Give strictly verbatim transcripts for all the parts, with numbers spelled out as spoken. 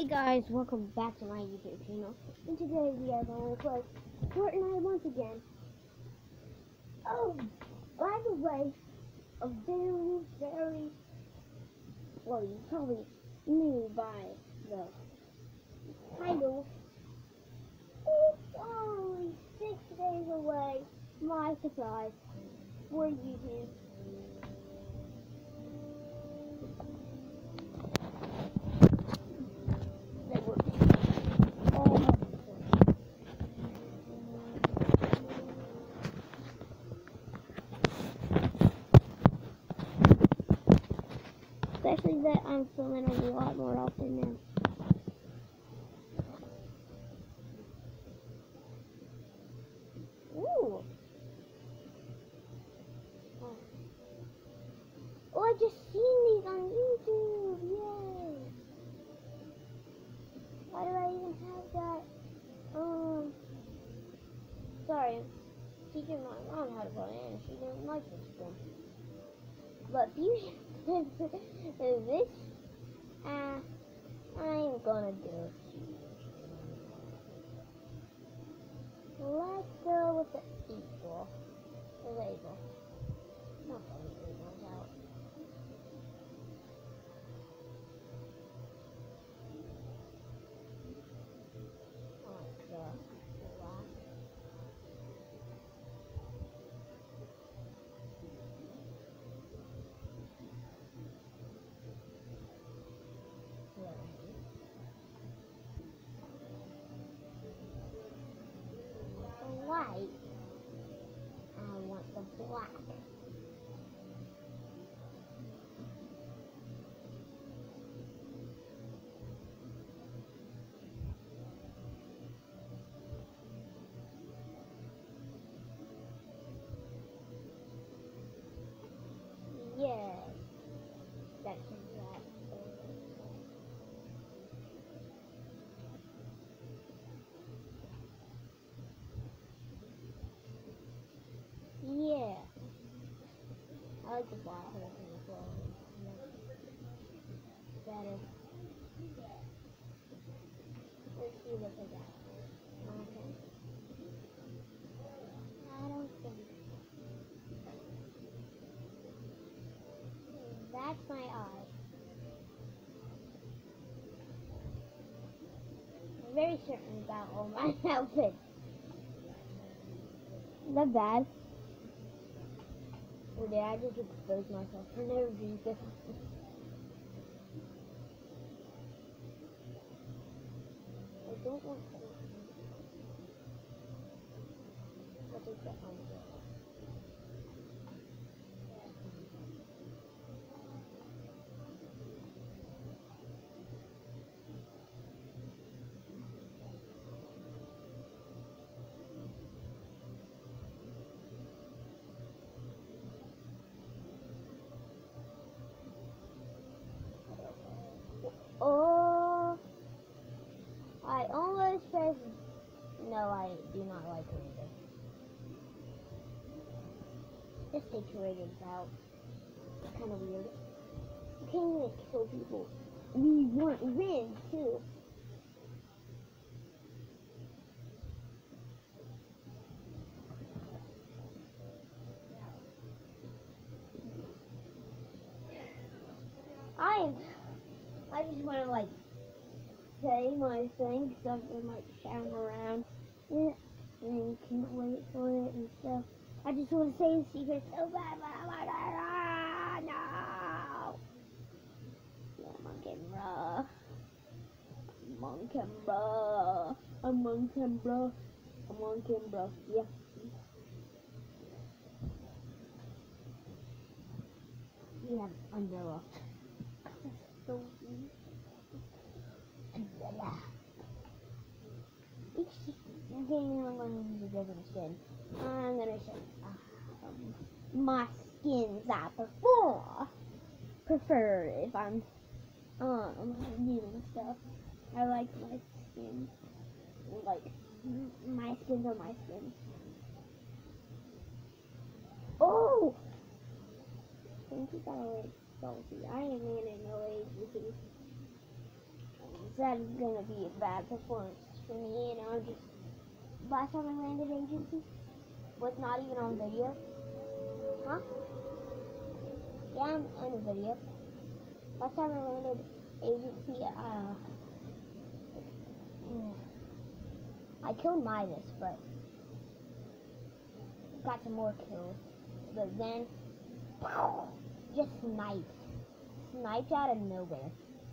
Hey guys, welcome back to my YouTube channel. And today we are going to play Fortnite once again. Oh, by the way, a very, very, well, you probably knew by the title, it's only six days away, my surprise, for YouTube. They were all Especially that I'm filming a lot more often now. Ooh. Oh. Oh, I just seen these on YouTube. Yay. Why do I even have that? Um, sorry. Teaching my mom how to play and she didn't like this one. But Fusion is this. Uh, I'm gonna do it. Let's go with the eagle. The eagle. Not the eagle's out. Oh my god. White. I want the black. Yes. That's exactly. Yeah. I like the black person as well. Better. Let's see what they got. Okay. I don't think. That's my eye. I'm very certain about all my outfits. Not bad. Or did I just expose myself for no reason? I don't want to. What is that umbrella? Oh, I almost pressed. No, I do not like Raiden. Just take Raiden's out. It's kind of weird. You can't even kill people. We want win too. I I just want to like say my thing, something like shout around it, and can't wait for it and stuff. I just want to say the secret so bad, but I'm like, ah, no. Yeah, I'm on camera. I'm on camera. I'm on camera. I'm on camera. Yeah. We have umbrella. So umbrella. Each game I'm going to use a different skin. I'm going to show uh, um, my skins I prefer. Prefer if I'm um using stuff. I like my skins. Like my skins are my skins. Oh! I think you got a little salty. I am in an O A G. that is gonna be a bad performance for me, and I'm just last time I landed agency was not even on video. Huh? Yeah, I'm on the video. Last time I landed agency, uh, mm, I killed Midas, but got some more kills. But then, just sniped. Sniped out of nowhere.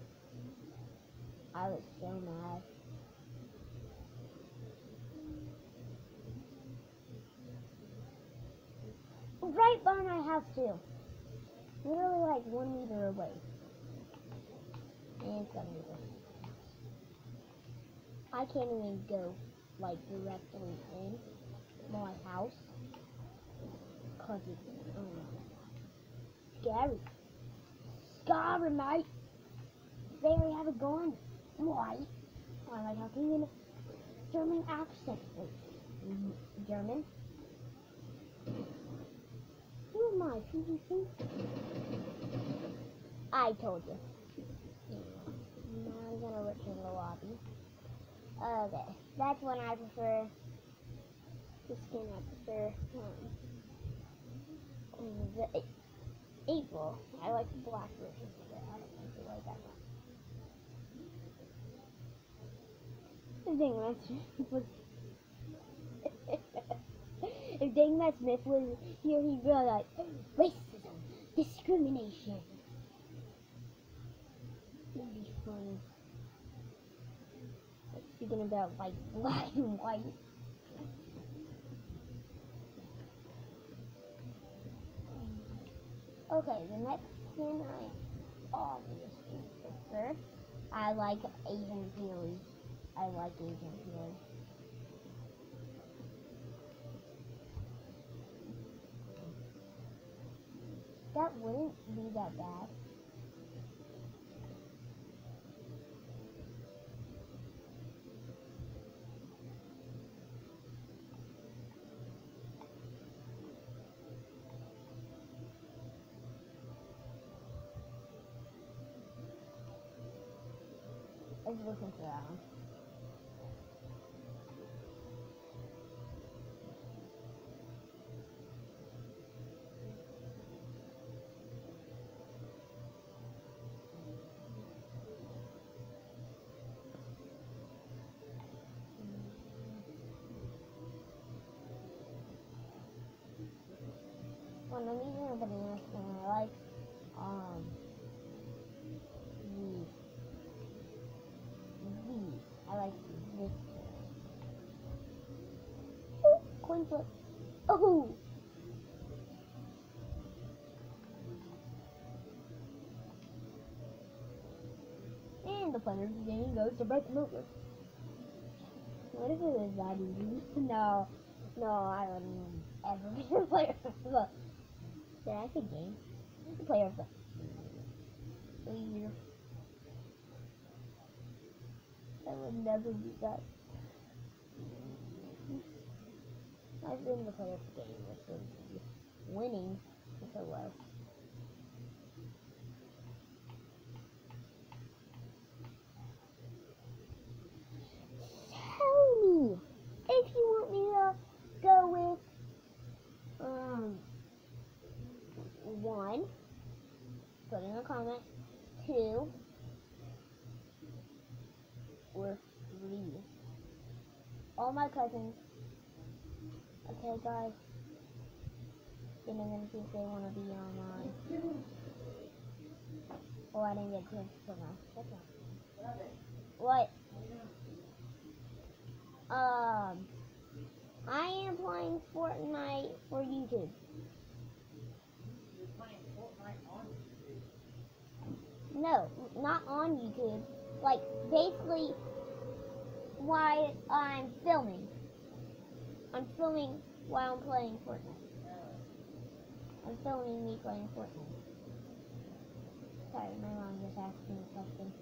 I was so mad. Right by my house too. Literally like one meter away. And seven meters. I can't even go like directly in my house. Cause it's um, scary. Scary, mate. There, have a gun. Why? Why am I talking in a German accent? Wait, German? Who am I? P V C? I told you. Now I'm gonna return the lobby. Okay, that's when I prefer the skin I prefer. Um, the April. I like the black version of it. I don't think you like that one. The thing was if Dang Matt Smith was here, he'd be like, racism, discrimination. It'd be funny. Like, speaking about like black and white. Okay, the next skin I obviously prefer. I like Agent Healy. I like Agent Healy. That wouldn't be that bad. Let's listen to that one. When I'm eating a banana skin, I like um these. These. I like this skin. Oh, coin flip. Oh! And the player of the game goes to break the mover. What if it was that easy? No. No, I wouldn't ever be the player of the Did I say game? The player of the year. I would never be that. I've been the player of the game, which would be winning so well. Tell me if you want me to go with um one, put in a comment, two, or three. All my cousins. Okay, guys. And I'm gonna see if they want to be online. Oh, I didn't get a chance to put my second. What? Um, I am playing Fortnite for YouTube. You're playing Fortnite on YouTube? No, not on YouTube. Like, basically, while I'm filming. I'm filming while I'm playing Fortnite. I'm filming me playing Fortnite. Sorry, my mom just asked me a question.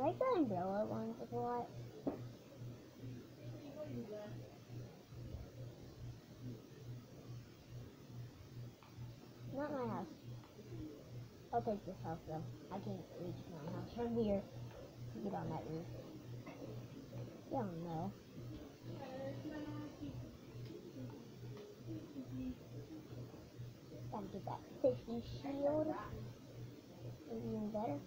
like the umbrella ones a lot. Not my house. I'll take this house though. I can't reach my house from here to get on that roof. I don't know. Gotta get that safety shield. Even better.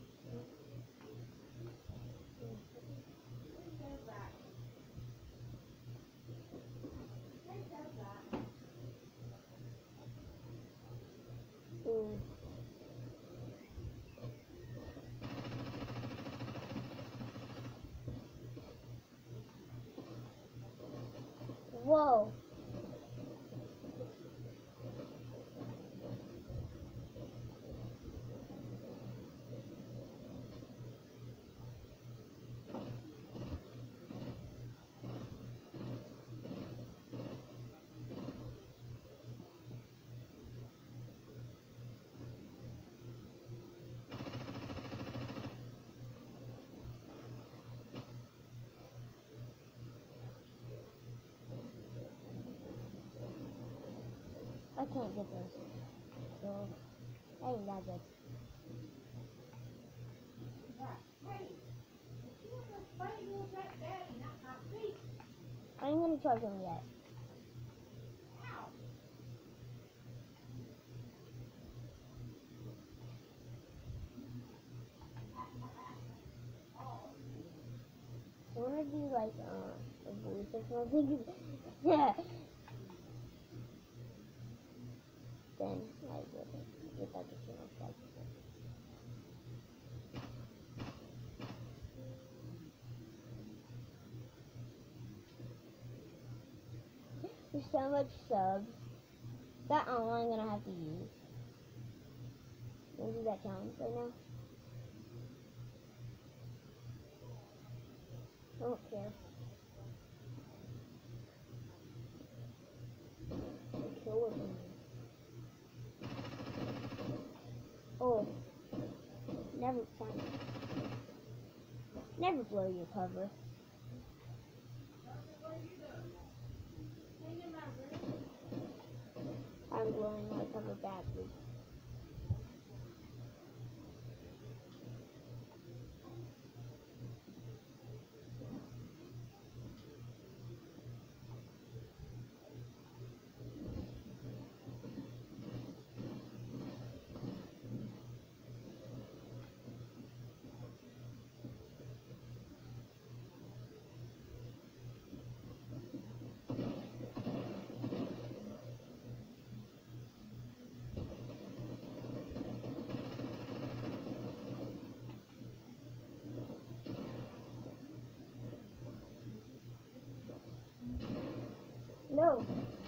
Ooh. Whoa. I can't get this. So, I ain't that good. I ain't gonna charge him yet. I wanna do like uh, a voice or something. Yeah. Then I get it. Get that additional stuff. There's so much subs that I'm only gonna have to use. Wanna do that challenge right now? I don't care. Kill him. Oh, never find. Never blow your cover. I'm blowing my cover badly. No.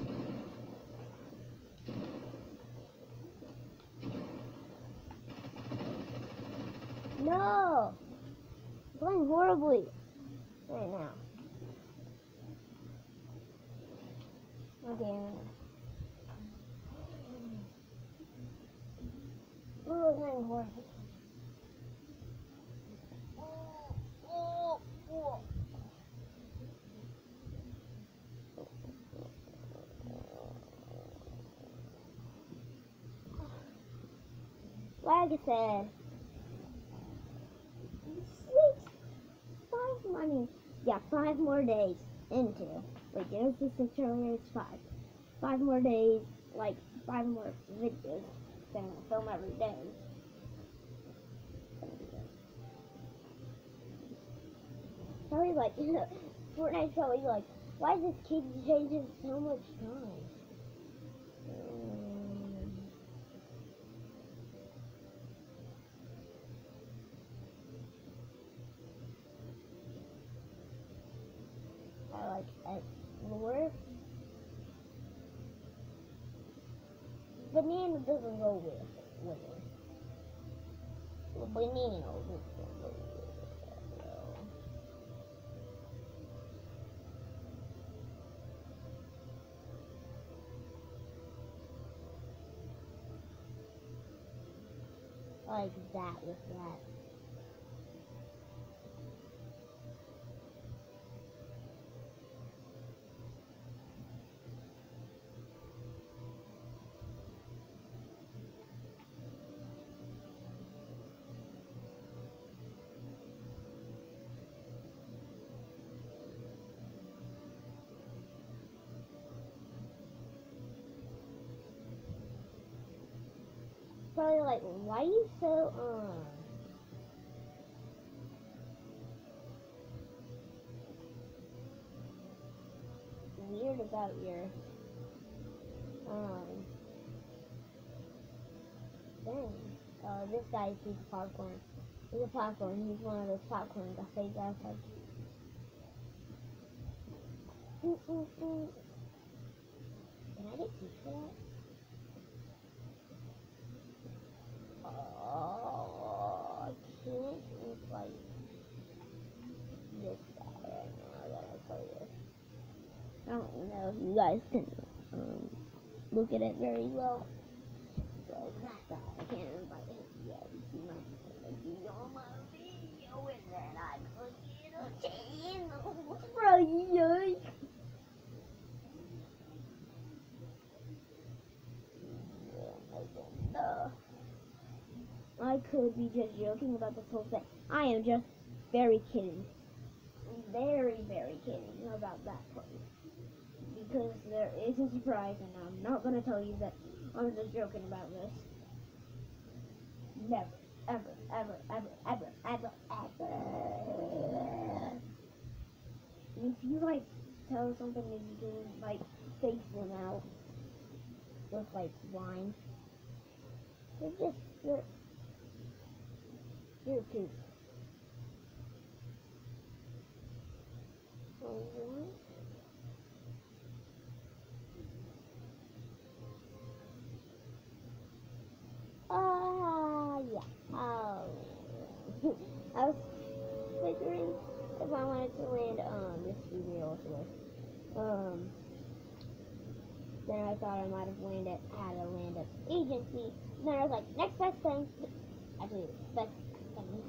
No. I'm playing horribly right now. Okay. Oh, I'm playing horribly. Oh, oh, oh. Like I said, six, five, I mean, yeah, five more days into. Wait, did I say six earlier? It's five. Five more days, like five more videos that I'm gonna film every day. Probably like, Fortnite's probably like, why is this kid changing so much time? Um, I like at lure. Banana doesn't go with with it. Well, banana doesn't go with it. Like that with that. probably like, why are you so, um, weird about your, um, thing? Uh, this guy eats popcorn. He's a popcorn. He's one of those popcorn buffet guys. Like, mm, mm, mm. Can I get tea for that? Oh, I can't eat like this guy right now. I gotta tell you. I don't know if you guys can um, look at it very well. So that guy, I can't invite him yet. He might be on my video and then I could get a channel. Right? No. I could be just joking about this whole thing. I am just very kidding. Very, very kidding about that part. Because there is a surprise and I'm not going to tell you that I'm just joking about this. Never, ever, ever, ever, ever, ever, ever. If you, like, tell something and you can, like, face them out with, like, wine, you're just, you're, you're too. What? Ah, uh, yeah. Oh. I was figuring if I wanted to land um this studio with um then I thought I might have landed had to land at agency. And then I was like, next best thing. Actually, best thing.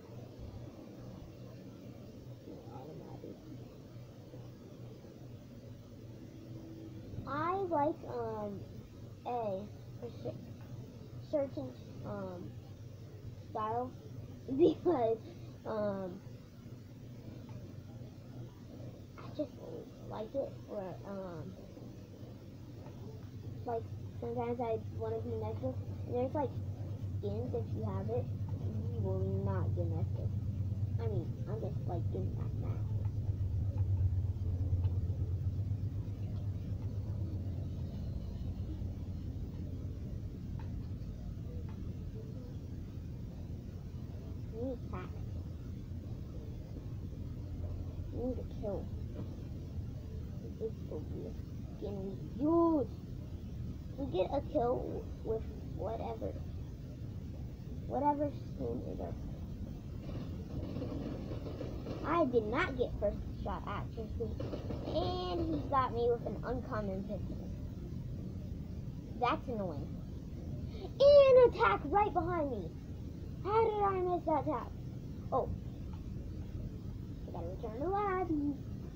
I like um a certain um style because um I just like it or um like sometimes I want to be necklace and there's like skins if you have it you will not get necklace. I mean I'm just like doing that now. I need attack. I need to kill. This will be a skin we use. We get a kill with whatever. Whatever skin is our. I did not get first shot accuracy. And he got me with an uncommon pistol. That's annoying. And attack right behind me. How did I miss that attack? Oh. I gotta return to lobby.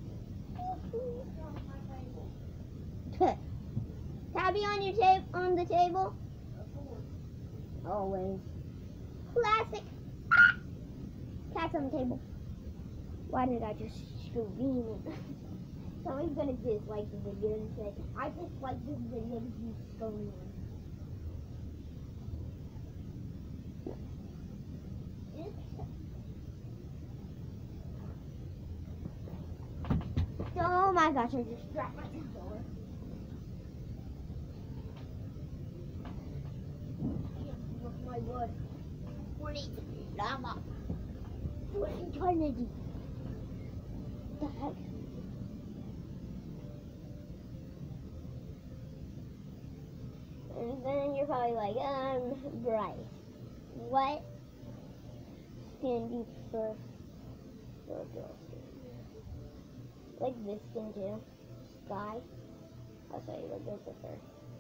Tabby on your tape on the table? Always. Classic. Ah! Cat's on the table. Why did I just scream it? Somebody's gonna dislike the video and say, I dislike this video because you scream. Oh my gosh, I just dropped my controller. Look my blood. For llama. For eternity. What the heck? And then you're probably like, um, Bryce, what skin do you prefer for a girl skin? Like this skin too. Sky. I'll show you what they prefer.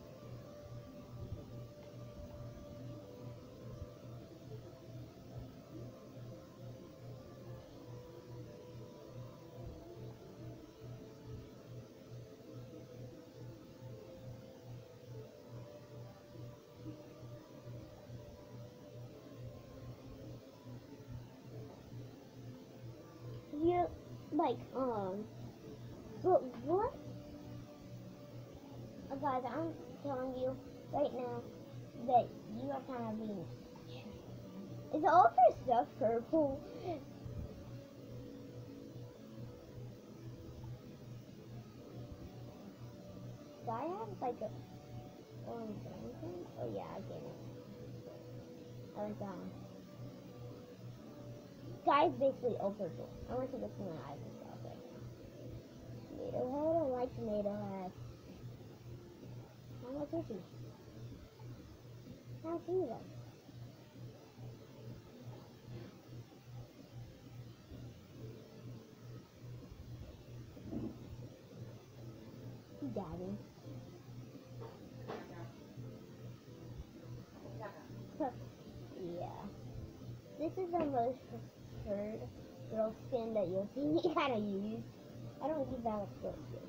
You like um but what? Uh, guys, I'm telling you right now, that you are kind of being. Is all of her stuff purple? Do I have like a orange anything? Oh yeah, I get it. I like that one. Guy's basically all purple. I want to look for my eyes and stuff right now. Tomato head, I don't like tomato head. How much is he? How's he though? Daddy. Yeah. This is the most preferred girl skin that you'll see me kind of use. I don't use that much girl skin.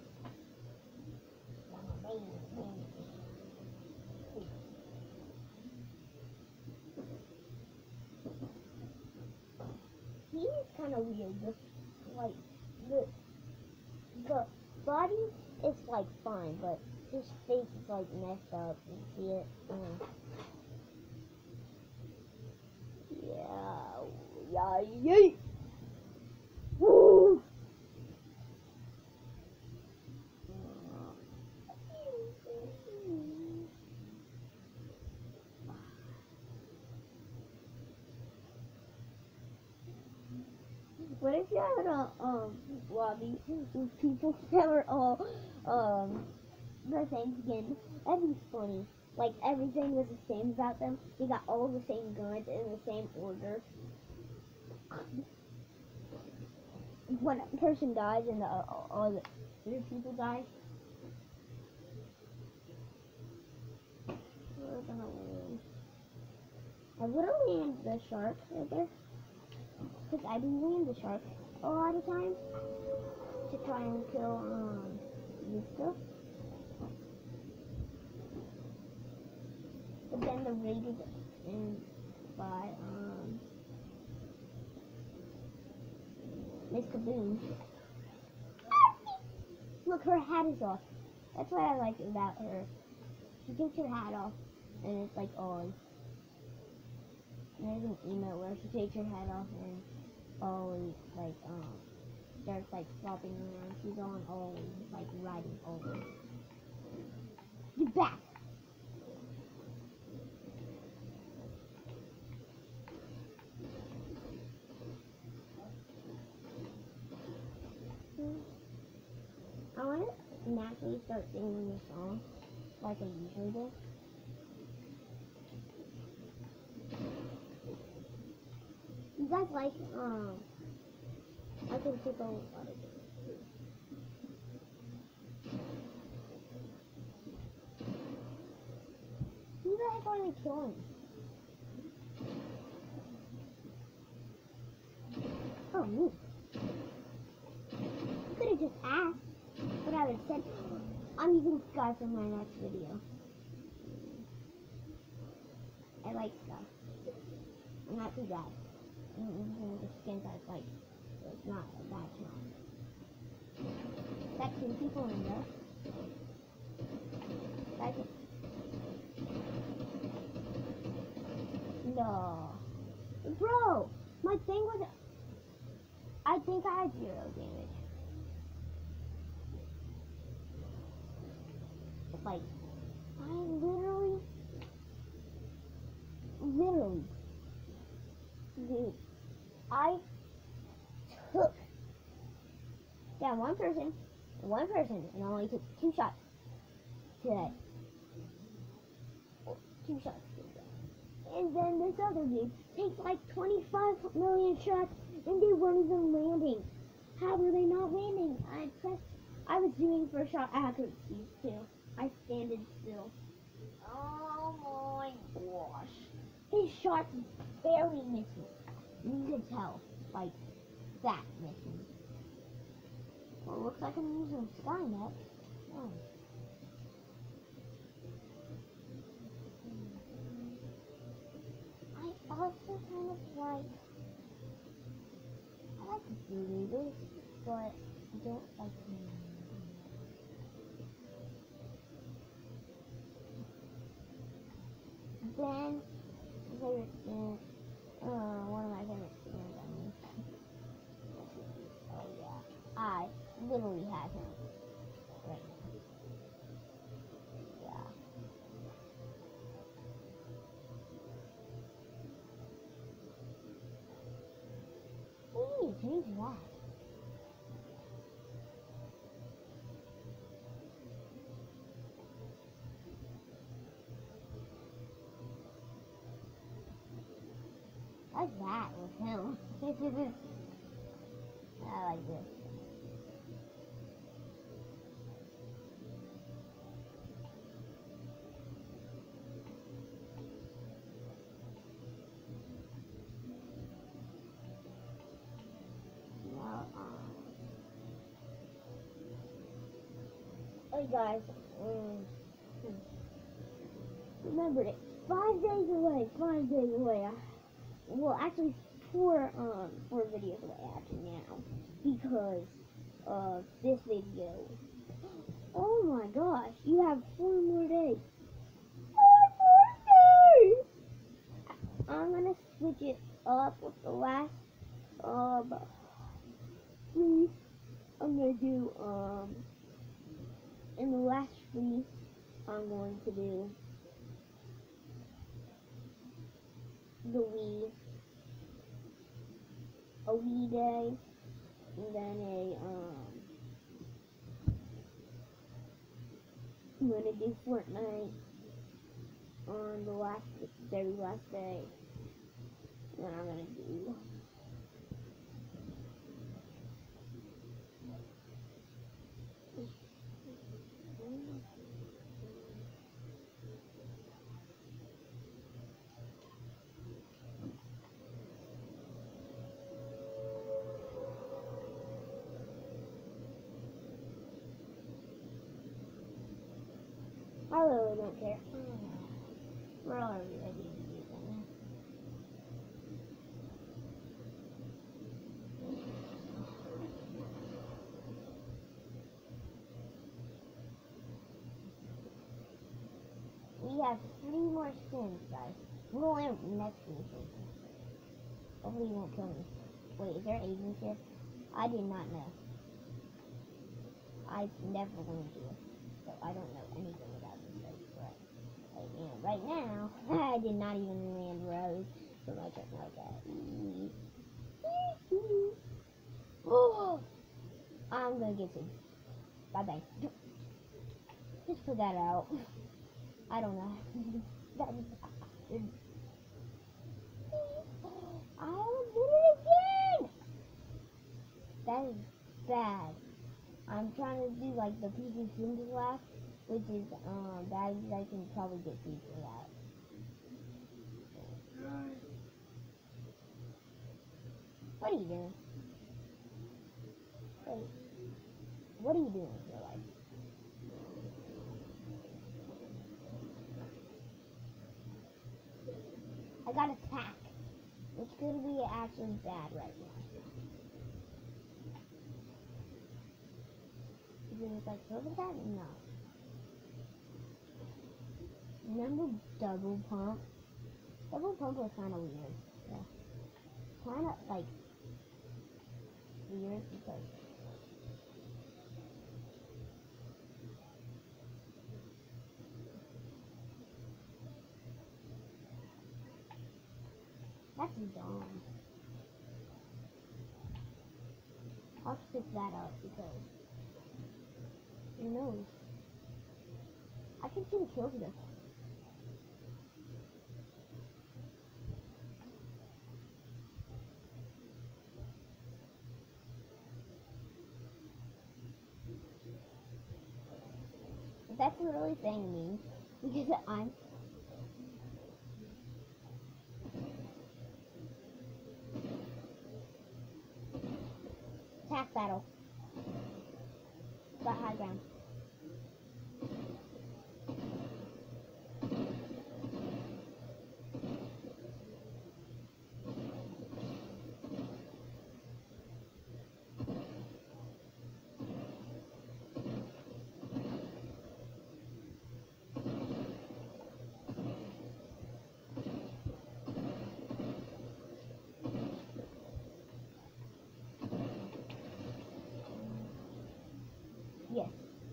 He is kind of weird. The, like, the, the body is like fine, but his face is like messed up. You see it? Uh, yeah, yeah, yeah. Woo! What if you had a um lobby with people that were all um the same skin? That'd be funny. Like everything was the same about them. They got all the same guns in the same order. When a person dies and the, all all the other people die, we're gonna win. I would have landed the shark right there. Because I do land the shark a lot of times to try and kill um this stuff. But then the raided in by um Miss Kaboom. Look, her hat is off. That's what I like about her. She takes her hat off and it's like on. And there's an emote where she takes her hat off and always like um starts like flopping around. She's on always like riding always. Get back! I want to naturally start singing this song like I usually do. You guys like um I can take a lot of it. Who the heck are they killing? Oh, me. You could have just asked what I would have said. I'm using Sky for my next video. I like Sky. I'm not too bad. I'm using the skins I like. So it's not a bad challenge. Got two people in there. Like it. No. Bro, my thing was... I think I had zero damage. Like, I literally... Literally. Dude. I took down one person, one person, and only took two shots today. Two shots. And then this other dude takes like twenty-five million shots, and they weren't even landing. How were they not landing? I pressed. I was doing first shot accuracy too. I standed still. Oh my gosh! His shots barely missing. You could tell, like, that missing. Well, it looks like I'm using Skynet. Oh. I also kind of like, I like to do this, but I don't like to. then, favorite skin, uh, one of my favorite skins, I mean. Oh yeah, I literally have him right now. Yeah. We need to change that. Like that with him. I like this. Now, um, hey guys, um, remember it. Five days away. Five days away. I, well, actually, four um four videos away actually now because of this video. Oh my gosh, you have four more days. Four more days. I'm gonna switch it up with the last um three. I'm gonna do um in the last three. I'm going to do the Wii, a Wii day, and then a um. I'm gonna do Fortnite on the last, very last day. And then I'm gonna do I really don't care. We're already ready to do them. We have three more skins, guys. We'll only have next week. Hopefully you won't kill me. Wait, is there agents here? I did not know. I've never learned here, so I don't know anything about this place. But right now, right now, I did not even land Rose, so I don't know that. Oh, I'm gonna get some. Bye bye. Just put that out. I don't know. That is. I almost did it again. That is bad. I'm trying to do like the P C Sims laugh, which is um bad because I can probably get beat for that. What are you doing? Wait, what are you doing with your life? I got attacked. It's gonna be actually bad right now. Is it like over that? No. Remember double pump? Double pump was kind of weird. Yeah. Kind of like weird because that's dumb. I'll fix that up because who knows? I can see the kills this. That's really saying me because I'm attack battle. Got high ground. Yes.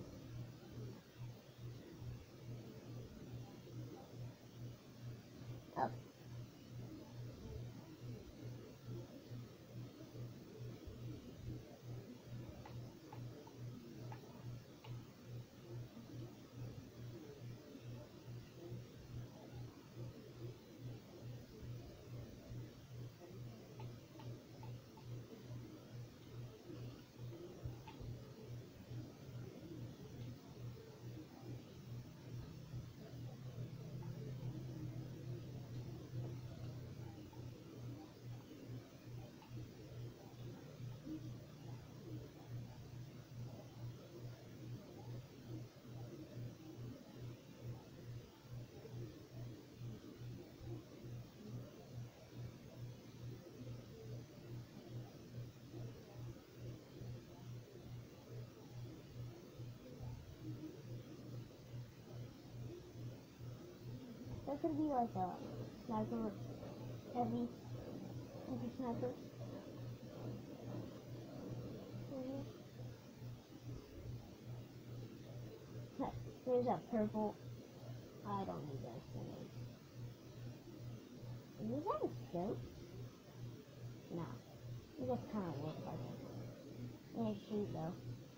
Oh. That could be like a sniper, heavy, heavy sniper. Mm-hmm. There's a purple. I don't need those things. Is that a scope? No. It just kind of looks like it. It can't shoot though.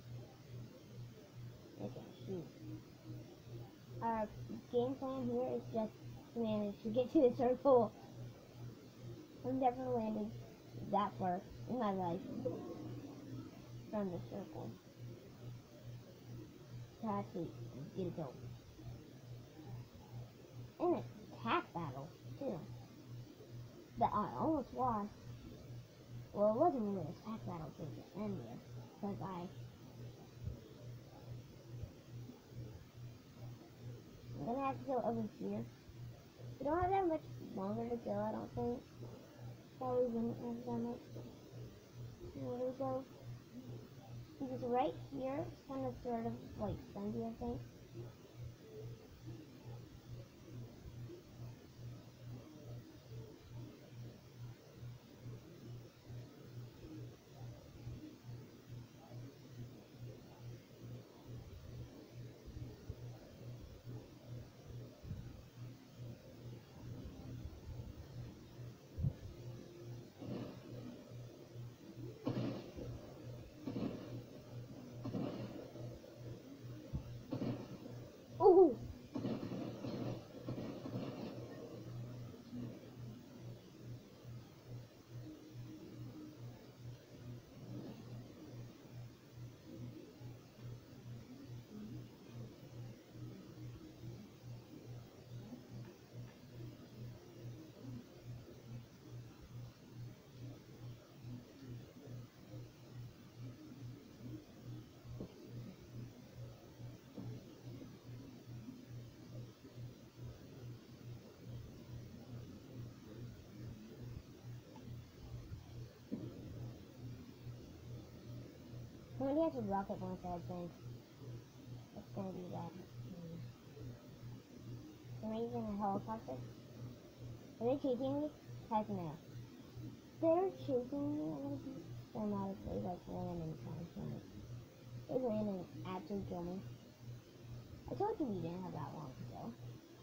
It can't shoot. Our game plan here is just to manage to get to the circle. I've never landed that far in my life from the circle to actually get a goal. And an attack battle too. That I almost lost. Well, it wasn't really an attack battle to the end there, because I I'm gonna have to go over here. We don't have that much longer to go, I don't think. Probably wouldn't have that much. Where do we go? Because right here, it's kind of sort of like sandy, I think. Oh! Somebody has a rocket launcher, I think. It's gonna be that. Somebody's in a helicopter. Are they chasing me? Heck no. They're chasing me. I'm gonna be automatically like landing trying to kill me. They land and actually kill me. I told you we didn't have that long to go.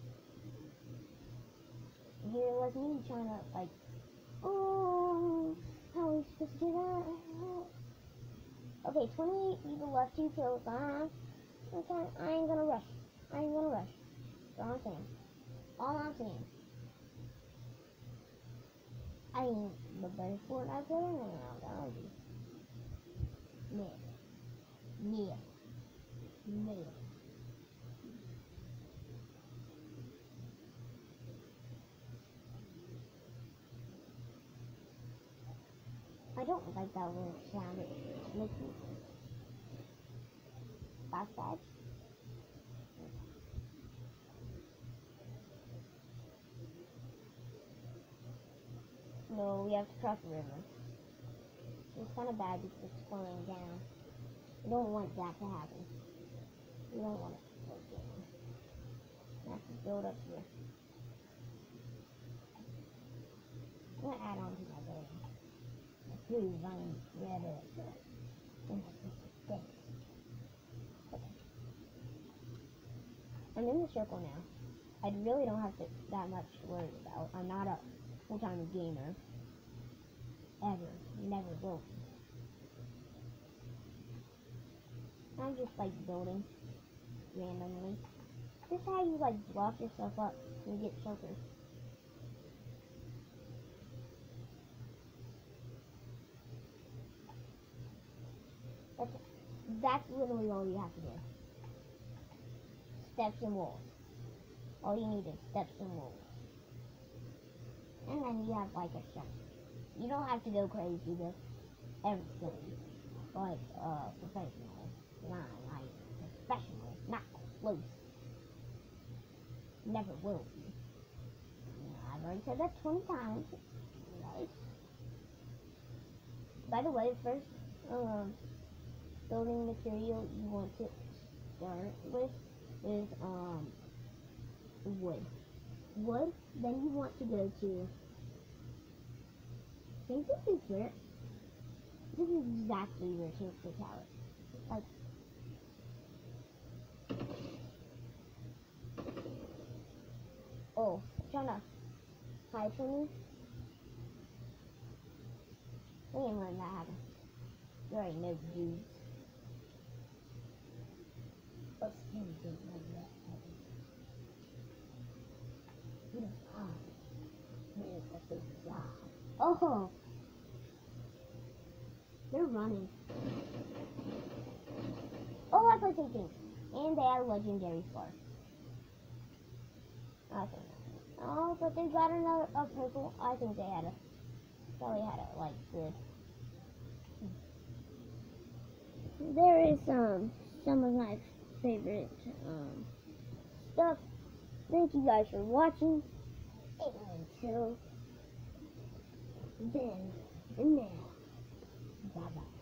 And here it was me trying to like, oh, how are we supposed to do that? Okay, twenty-eight people left, two kills. Uh, okay, I ain't gonna rush. I ain't gonna rush. That's all I'm saying. All I'm saying. I ain't the best Fortnite player now, don't you? Yeah. Yeah. Yeah. I don't like that little sound it makes me. That's bad. No, we have to cross the river. It's kind of bad because it's falling down. We don't want that to happen. We don't want it to fall down. We have to build up here. I'm gonna add on to my building. Please, I'm ready. in the circle now. I really don't have to, that much to worry about. I'm not a full-time gamer. Ever. Never will. I'm just like building randomly. This is how you like block yourself up and get shelter. That's, that's literally all you have to do. Steps and walls. All you need is steps and walls. And then you have like a shelter. You don't have to go crazy with everything. Like uh professional. Nah, like professional. Not close. Never will be. I've already said that twenty times. Right. By the way, first um building material you want to start with is um wood. Wood, then you want to go to, I think this is where, this is exactly where to the tower. Like, oh, trying to hide from me. We ain't letting that happen. You already know, dudes. Let's see anything like that happen. You don't hide. Here's the big job. Oh! They're running. Oh, I played something. And they had a legendary spark. I think. Oh, but they got another a purple. I think they had a probably had a like good. There is um some of my favorite um stuff. Thank you guys for watching. And until then and now. Bye bye.